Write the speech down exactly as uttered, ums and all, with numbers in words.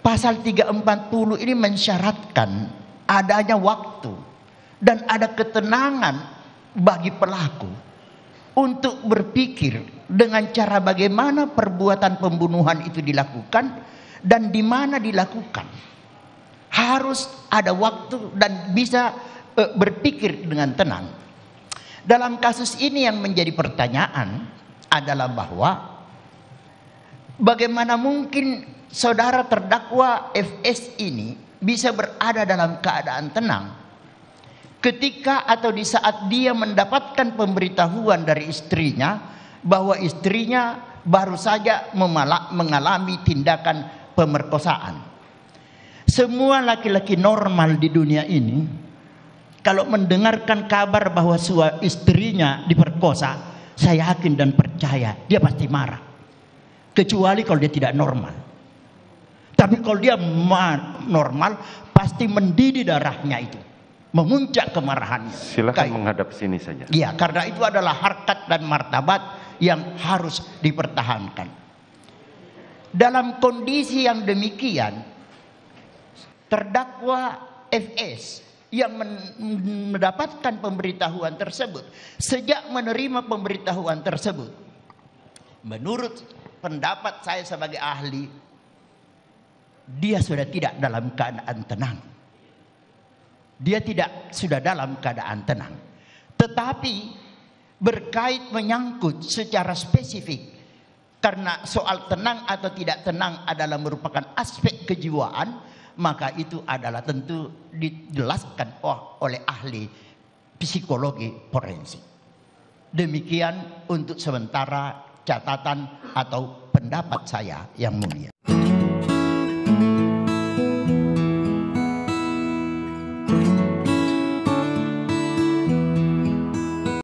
pasal tiga ratus empat puluh ini mensyaratkan adanya waktu dan ada ketenangan bagi pelaku untuk berpikir dengan cara bagaimana perbuatan pembunuhan itu dilakukan dan di mana dilakukan. Harus ada waktu dan bisa uh, berpikir dengan tenang. Dalam kasus ini yang menjadi pertanyaan adalah bahwa bagaimana mungkin saudara terdakwa F S ini bisa berada dalam keadaan tenang ketika atau di saat dia mendapatkan pemberitahuan dari istrinya bahwa istrinya baru saja mengalami tindakan pemerkosaan. Semua laki-laki normal di dunia ini kalau mendengarkan kabar bahwa istrinya diperkosa, saya yakin dan percaya dia pasti marah. Kecuali kalau dia tidak normal. Tapi kalau dia normal, pasti mendidih darahnya itu. Memuncak kemarahannya. Silakan Kayak, menghadap sini saja. Iya, karena itu adalah harkat dan martabat yang harus dipertahankan. Dalam kondisi yang demikian, terdakwa F S yang mendapatkan pemberitahuan tersebut, sejak menerima pemberitahuan tersebut, menurut pendapat saya sebagai ahli, dia sudah tidak dalam keadaan tenang. Dia tidak sudah dalam keadaan tenang. Tetapi berkait menyangkut secara spesifik, karena soal tenang atau tidak tenang adalah merupakan aspek kejiwaan, maka itu adalah tentu dijelaskan oleh ahli psikologi forensik. Demikian untuk sementara catatan atau pendapat saya yang mulia.